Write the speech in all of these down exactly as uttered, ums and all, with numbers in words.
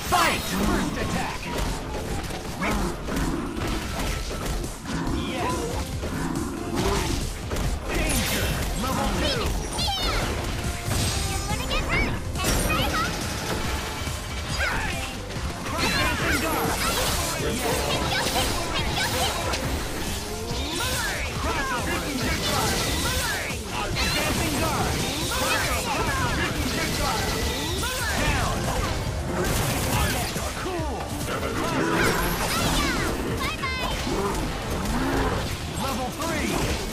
Fight! First attack! Yes! Danger! Level two! You're gonna get hurt! Dancing guard! Yes! Crossover! Dancing guard! Down! Cool! Level three!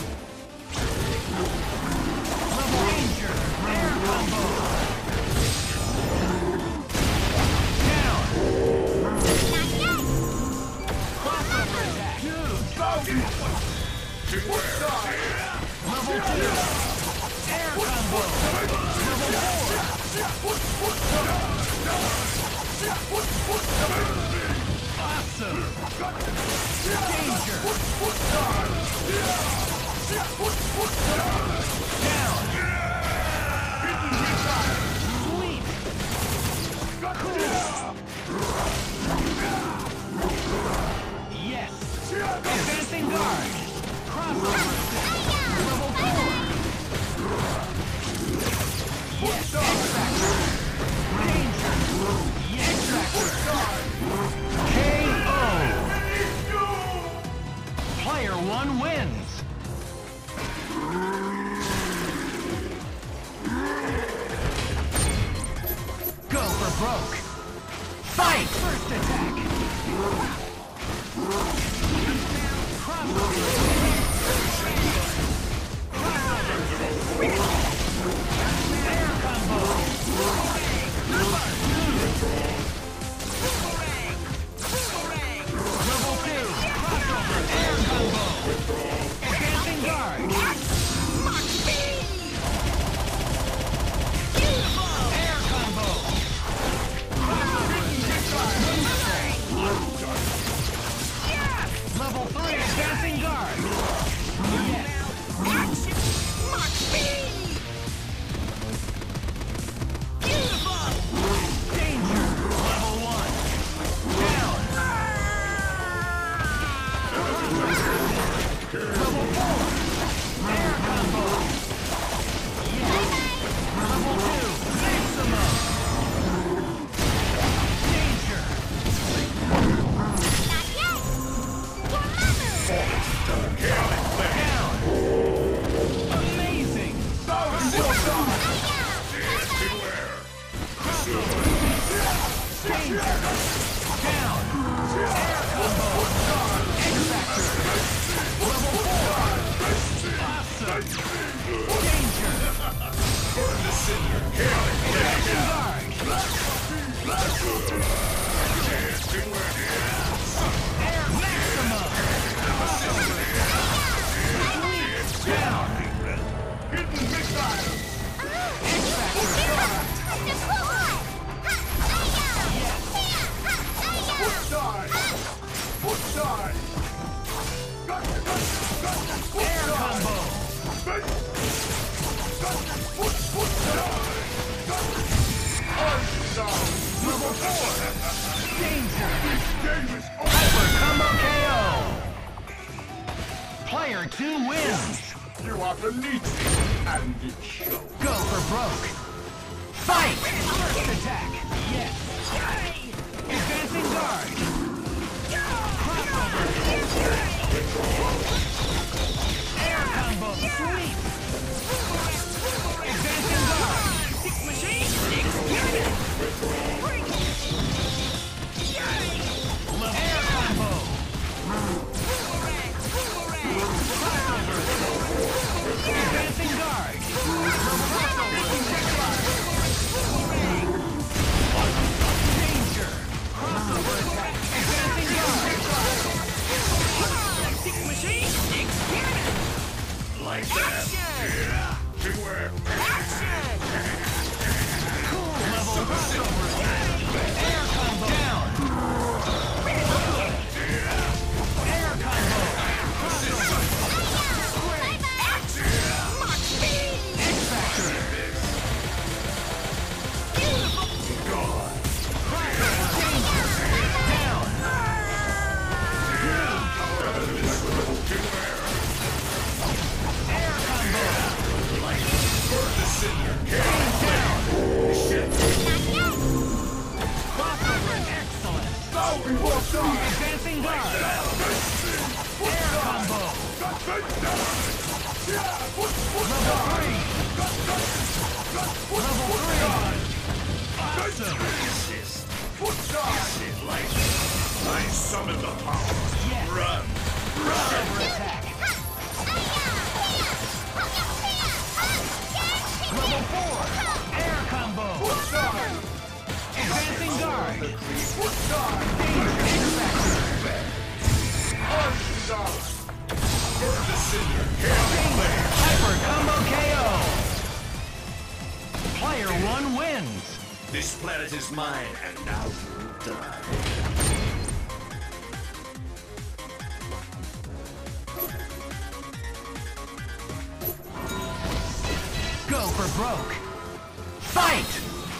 Level danger! Air combo! Down! Crossover attack! Level two! Air combo! Level four! Awesome! Danger! Down! Sweep! Yes! Advancing guard! Crossover! Level four! Yes! X-Factor! Danger! Yes! X-Factor! K O! Player one wins! Go for broke! Fight! First attack! Crossover! Air combo! Level two! Crossover! Air combo! Advancing guard! Air combo! Level three! Advancing guard! Yes! Danger! Level one! Down! Level four! Air combo! Yes! Level two! Maximum! Danger! Down! Amazing! Danger! Down! Air combo! X-Factor! Level four! Awesome! Danger! Advancing guard! Air maximum! Sweep! Down! Hidden missile! X-Factor! Air combo! Level four! Danger! Hyper combo K O! Player two wins! You are beneath me, and it shows. Go for broke! Fight! First attack! Yes! Advancing guard! Crossover! Air combo! Sweep! Advancing guard! Six machine! Six unit! Air combo! Crossover! Advancing guard! Crossover! summon the power. Yes. Run. Crossover attack. Level four. Air combo. Advancing guard. Danger factor. Hyper combo K O. Player one wins. This planet is mine, and now you'll die. Go for broke. Fight!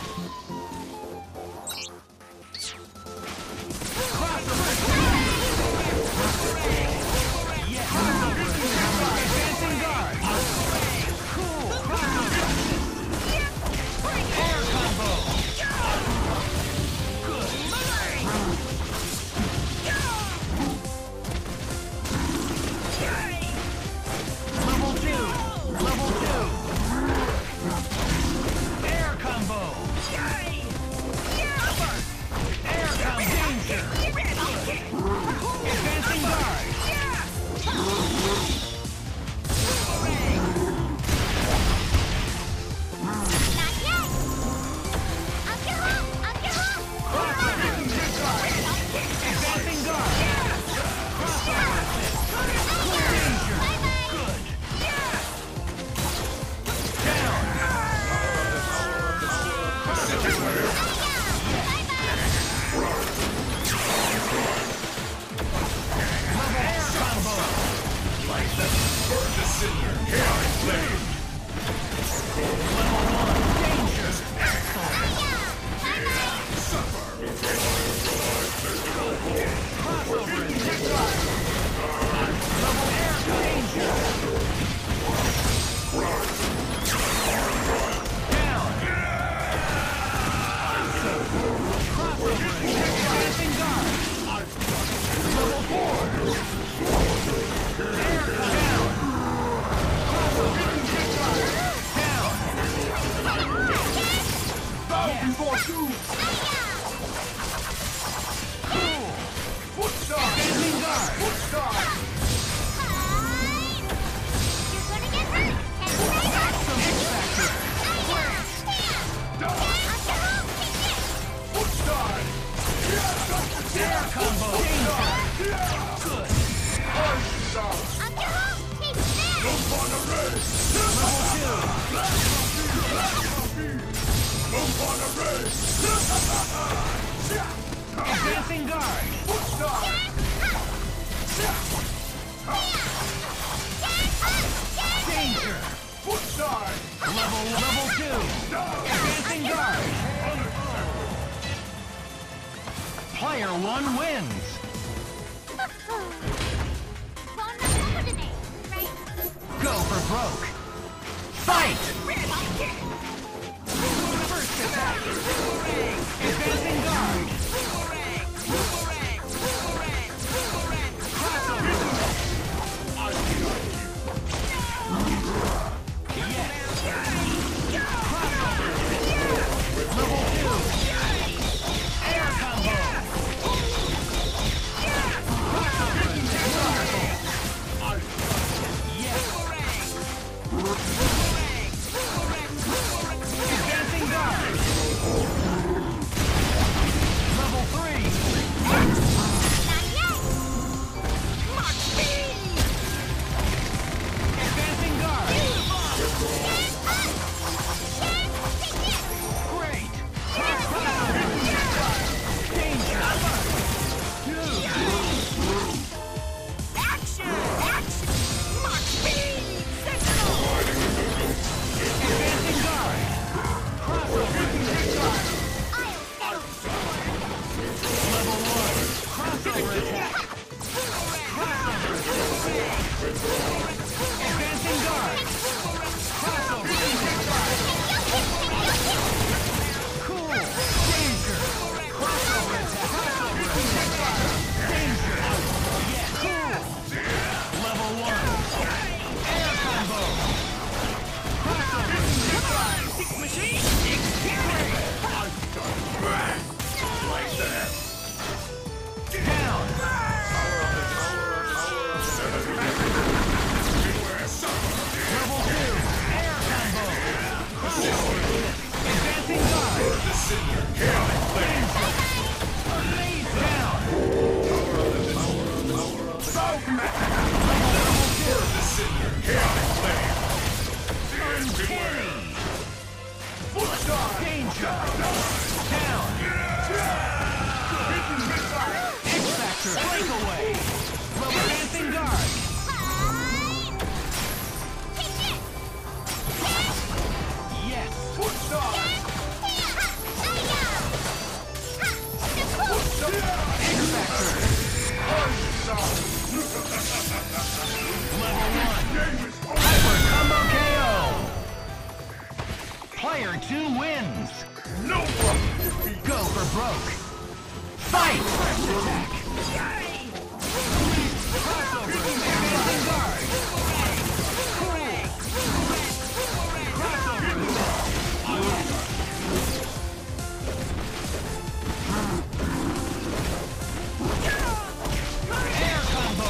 Advancing guard. Cool. Air combo. Good. Level two. Level two. Air combo. Air combo. Danger. Advancing guard. Advancing guard. Danger. Good. Down. Air combo. Like the burn the cinder. Chaotic flame. Level one. Danger. Excellent. Suffer. Crossover attack. Level air danger. Down. Crossover attack. Advancing guard. Level four. Air down. Crossover down. Bow before two. Cool. Foot star. Advancing guard. Foot star. X-Factor. Foot star. Air combo. Danger. Good. Earth star. Move on the race. Level two. Move on the race. Advancing guard. Foot star. Danger. Foot star. Level level two. Advancing guard. Player one wins. Go for broke. Fight! First attack. Advancing guard. Level two. Air combo. Yes. Advancing guard. Senior chaos flame. Down. Burn the Senior chaos flame. Uncanny. Danger. Down. X-Factor. Breakaway. Rubber dancing guard. Yes. X-Factor. Level one. Hyper combo K O. Player two wins. No one. Go for broke. Fight! First attack. Crossover. Dancing guard. Cool. Crossover. Air combo.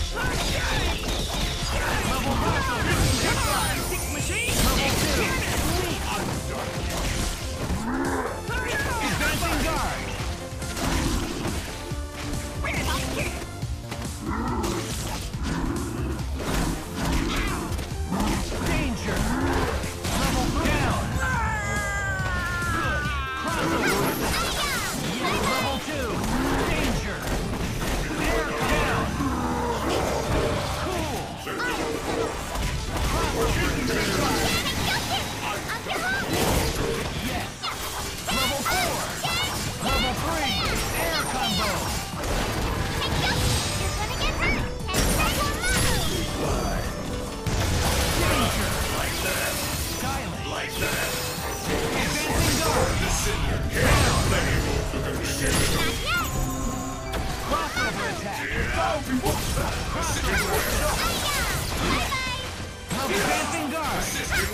Level crossover. Machine. Level two. Advancing guard. Danger. Level down. Good. Crossover. Yes, level two. Danger. Air down. Cool. Yes. Level four. Level three. Air combo. Danger. Like that. Silent. Like that. Advancing guard. The Senior chaos flame. Crossover attack. Advancing guard.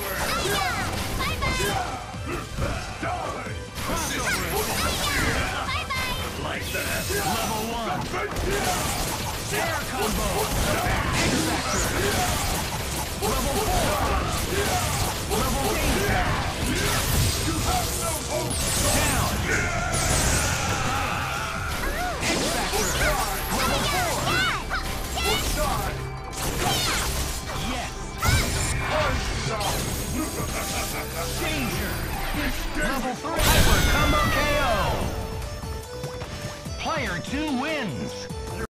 Like that. Level one. Air combo. X-Factor. Level four. Level danger. Down. X-Factor. Level four. Yes. Danger. Level three. Hyper combo K O. Player two wins.